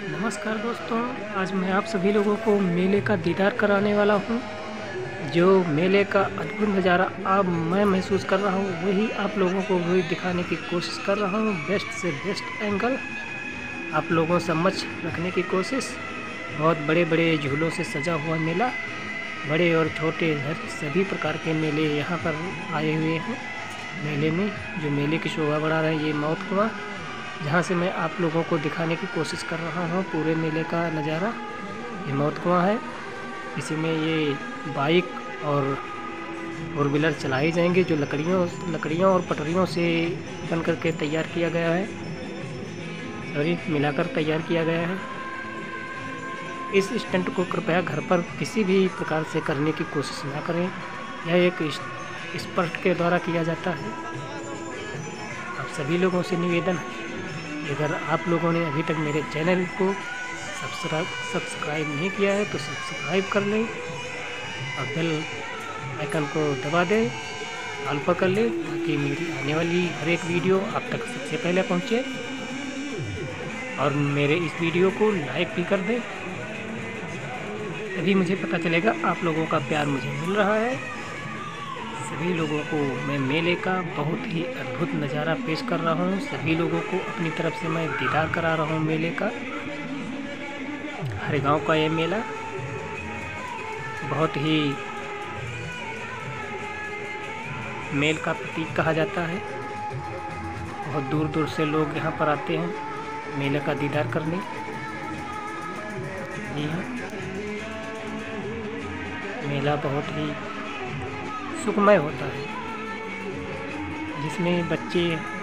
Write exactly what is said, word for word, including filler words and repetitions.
नमस्कार दोस्तों, आज मैं आप सभी लोगों को मेले का दीदार कराने वाला हूँ। जो मेले का अद्भुत नज़ारा अब मैं महसूस कर रहा हूँ, वही आप लोगों को भी दिखाने की कोशिश कर रहा हूँ। बेस्ट से बेस्ट एंगल आप लोगों समक्ष रखने की कोशिश। बहुत बड़े बड़े झूलों से सजा हुआ मेला, बड़े और छोटे हर सभी प्रकार के मेले यहाँ पर आए हुए हैं। मेले में जो मेले की शोभा बढ़ा रहे हैं, ये मौत कुआं, जहाँ से मैं आप लोगों को दिखाने की कोशिश कर रहा हूँ पूरे मेले का नज़ारा। ये मौत कुआं है। इसी में ये बाइक और फोर व्हीलर चलाई जाएंगे, जो लकड़ियों लकड़ियों और पटरियों से बन करके तैयार किया गया है, सॉरी मिलाकर तैयार किया गया है। इस स्टंट को कृपया घर पर किसी भी प्रकार से करने की कोशिश ना करें। यह एक स्पष्ट के द्वारा किया जाता है। आप सभी लोगों से निवेदन है, अगर आप लोगों ने अभी तक मेरे चैनल को सब्सक्राइब सब्सक्राइब नहीं किया है तो सब्सक्राइब कर लें और बेल आइकन को दबा दें, ऑल पर कर लें, ताकि मेरी आने वाली हर एक वीडियो आप तक सबसे पहले पहुंचे। और मेरे इस वीडियो को लाइक भी कर दें, तभी मुझे पता चलेगा आप लोगों का प्यार मुझे मिल रहा है। सभी लोगों को मैं मेले का बहुत ही अद्भुत नज़ारा पेश कर रहा हूँ। सभी लोगों को अपनी तरफ से मैं दीदार करा रहा हूँ मेले का। हर गांव का ये मेला बहुत ही मेल का प्रतीक कहा जाता है। बहुत दूर दूर से लोग यहाँ पर आते हैं मेले का दीदार करने। जी हाँ, मेला बहुत ही सुखमय होता है, जिसमें बच्चे